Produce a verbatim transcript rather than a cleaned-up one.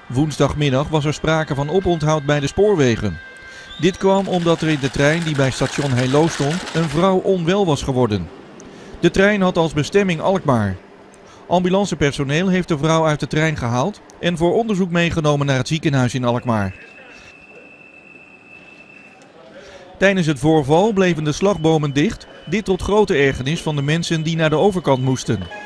Woensdagmiddag was er sprake van oponthoud bij de spoorwegen. Dit kwam omdat er in de trein die bij station Heilo stond een vrouw onwel was geworden. De trein had als bestemming Alkmaar. Ambulancepersoneel heeft de vrouw uit de trein gehaald en voor onderzoek meegenomen naar het ziekenhuis in Alkmaar. Tijdens het voorval bleven de slagbomen dicht, dit tot grote ergernis van de mensen die naar de overkant moesten.